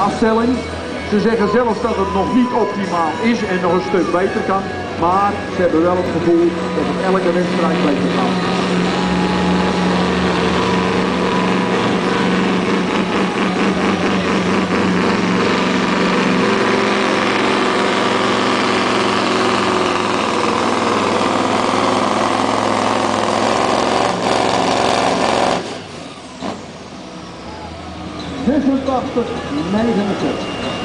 afstelling. Ze zeggen zelfs dat het nog niet optimaal is en nog een stuk beter kan. Maar ze hebben wel het gevoel dat het elke wedstrijd beter gaat. ...86, 69.